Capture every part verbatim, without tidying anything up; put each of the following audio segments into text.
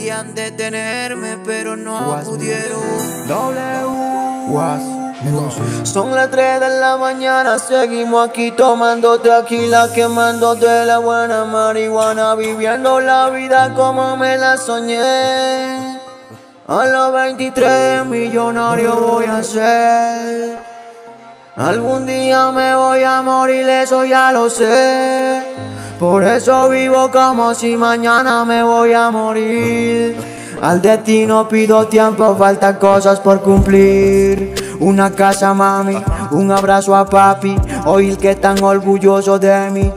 Querían detenerme, pero no pudieron. W. Son las tres de la mañana, seguimos aquí tomando tequila, quemándote la buena marihuana, viviendo la vida como me la soñé. A los veintitrés millonario voy a ser. Algún día me voy a morir, eso ya lo sé. Por eso vivo como si mañana me voy a morir. Al destino pido tiempo, faltan cosas por cumplir. Una casa, mami, un abrazo a papi. Oír que están orgullosos de mí,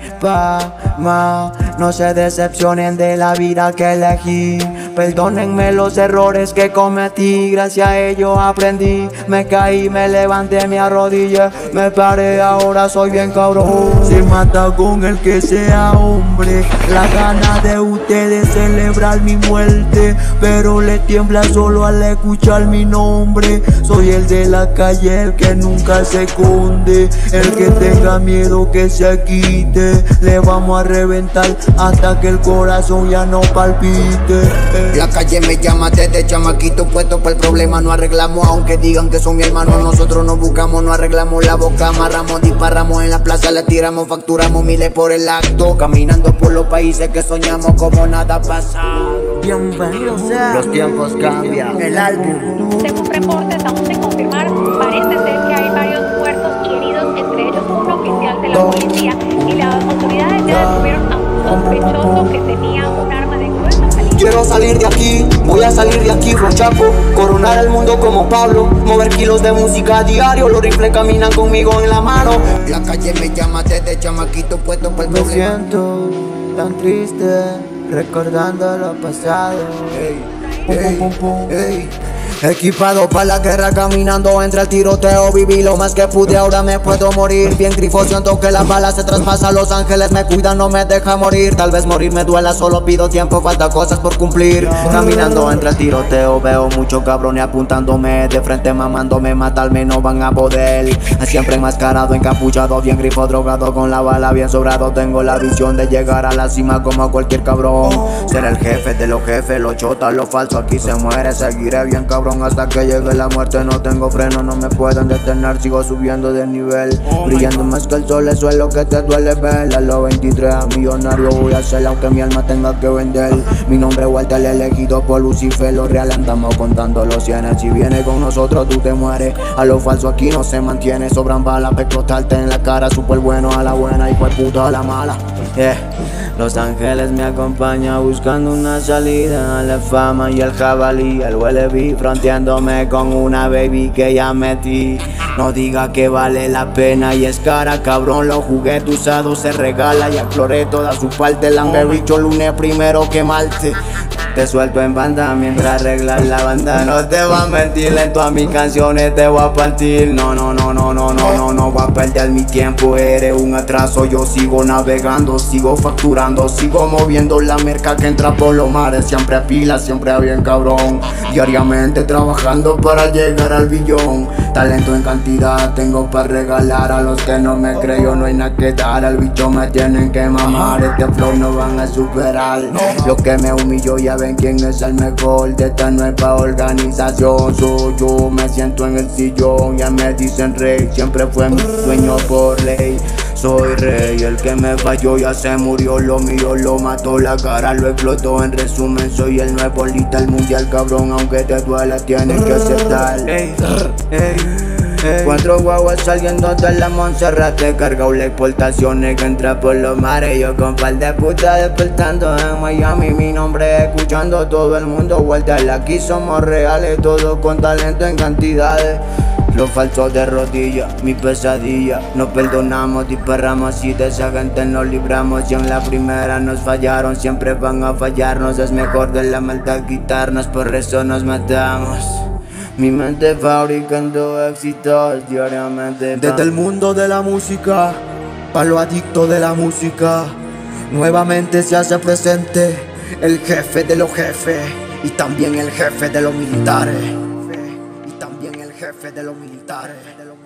pa, no se decepcionen de la vida que elegí. Perdónenme los errores que cometí, gracias a ellos aprendí. Me caí, me levanté, me arrodillé, me paré, ahora soy bien cabrón. Se mata con el que sea hombre, la gana de ustedes celebrar mi muerte, pero le tiembla solo al escuchar mi nombre. Soy el de la calle, el que nunca se esconde, el que tenga miedo que se quite. Le vamos a reventar hasta que el corazón ya no palpite. La calle me llama desde chamaquito, puesto para el problema no arreglamos. Aunque digan que son mi hermano, nosotros nos buscamos, no arreglamos la boca. Amarramos, disparamos en la plaza, le tiramos, facturamos miles por el acto. Caminando por los países que soñamos como nada pasado. Bienvenido sea. Los tiempos cambian. El álbum. Según reportes aún sin confirmar, parece ser que hay varios muertos y heridos, entre ellos un oficial de la policía, y las autoridades ya detuvieron a un sospechoso que tenía un arma de grueso calibre. Quiero salir de aquí, voy a salir de aquí, Rochapo. Coronar el mundo como Pablo, mover kilos de música a diario. Los rifles caminan conmigo en la mano. La calle me llama desde chamaquito, puesto para el Me problema. siento tan triste, recordando lo pasado. Ey, Pum, ey, pum, pum, pum. ey. Equipado para la guerra, caminando entre el tiroteo. Viví lo más que pude, ahora me puedo morir. Bien grifo, siento que las balas se traspasan. Los ángeles me cuidan, no me dejan morir. Tal vez morir me duela, solo pido tiempo, falta cosas por cumplir. Caminando entre el tiroteo, veo muchos cabrones apuntándome de frente, mamándome, matarme no van a poder. Siempre enmascarado, encapuchado, bien grifo, drogado, con la bala bien sobrado. Tengo la visión de llegar a la cima como cualquier cabrón. Ser el jefe de los jefes, los chotas, los falsos, aquí se muere. Seguiré bien cabrón hasta que llegue la muerte, no tengo freno, no me pueden detener, sigo subiendo de nivel, brillando más que el sol, eso es lo que te duele ver. A los veintitrés millonario voy a ser, aunque mi alma tenga que vender. Mi nombre Walter, el elegido por Lucifer, lo real andamos contando los cienes. Si viene con nosotros tú te mueres, a lo falso aquí no se mantiene. Sobran balas para explotarte en la cara, súper bueno a la buena y pues puta a la mala. Yeah. Los ángeles me acompañan buscando una salida a la fama y el jabalí, el huele vi fronteándome con una baby que ya metí. No diga que vale la pena y es cara, cabrón, los juguetes usados se regala y exploré toda su parte. El hambre bicho lunes primero que malte. Te suelto en banda mientras arreglas la banda. No te voy a mentir, lento a mis canciones te voy a partir. No, no, no, no, no, no, no, no voy a perder mi tiempo. Eres un atraso, yo sigo navegando, sigo facturando, sigo moviendo la merca que entra por los mares. Siempre a pila, siempre a bien cabrón. Diariamente trabajando para llegar al billón. Talento en cantidad tengo para regalar. A los que no me creo no hay nada que dar. Al bicho me tienen que mamar, este flow no van a superar. Lo que me humilló ya ven quién es el mejor de esta nueva organización. Soy yo, me siento en el sillón, ya me dicen rey, siempre fue mi sueño por ley. Soy rey, el que me falló ya se murió, lo mío lo mató, la cara lo explotó. En resumen soy el nuevo lista, el mundial cabrón, aunque te duela tienes que aceptar. Ey, ey. Cuatro guaguas saliendo de la Monserrate, cargado la exportaciones que entra por los mares. Yo con par de putas despertando en Miami, mi nombre escuchando todo el mundo. Vuelta aquí somos reales, todos con talento en cantidades. Los falsos de rodillas, mi pesadilla. Nos perdonamos, disparamos y de esa gente nos libramos. Y en la primera nos fallaron, siempre van a fallarnos. Es mejor de la maldad quitarnos, por eso nos matamos. Mi mente fabricando éxitos diariamente. Desde el mundo de la música, para los adictos de la música, nuevamente se hace presente el jefe de los jefes y también el jefe de los militares. Y también el jefe de los militares.